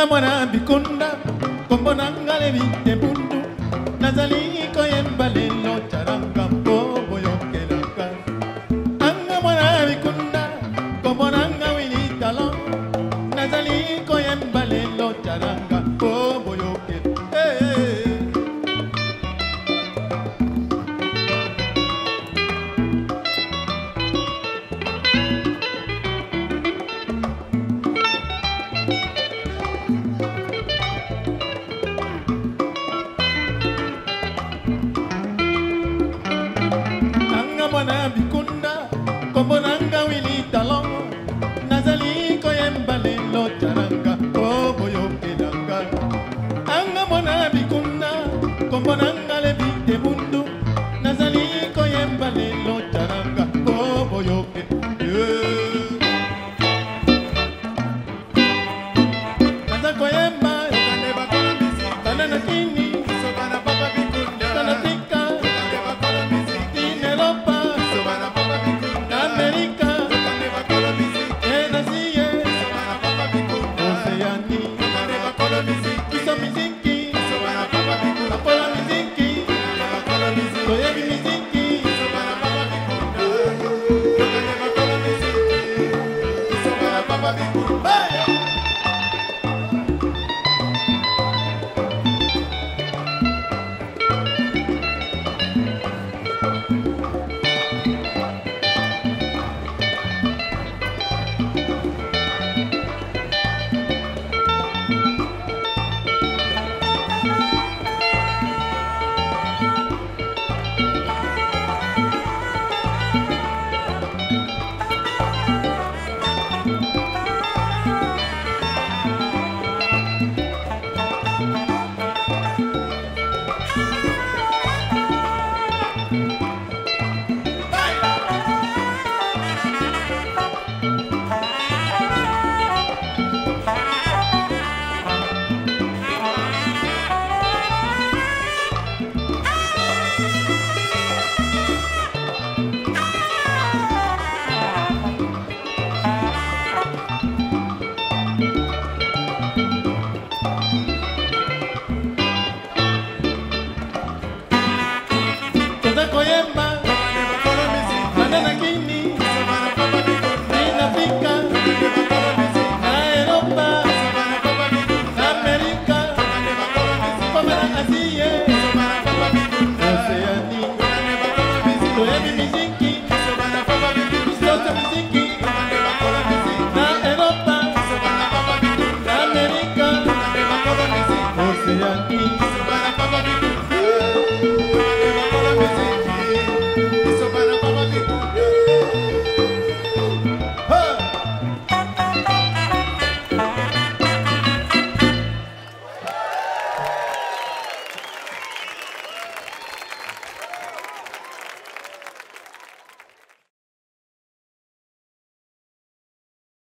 mwana bikunda kombo nanga levite bundu nazali koyemba lelo charanga mpobo yokelaka anga mwana bikunda kombo nanga wili talon nazali koyemba lelo charanga mpobo yokelaka mwana bikunda kombo nanga wili talon nazali koyemba lelo charanga kobo yokelanga anga mwana bikunda kombo nanga levite bundu nazali koyemba lelo charanga kobo yokelanga naza koyemba yokande bakola miziki kana na kini sobana papa bikunda kana tika yokande bakola miziki inelopa Koyemba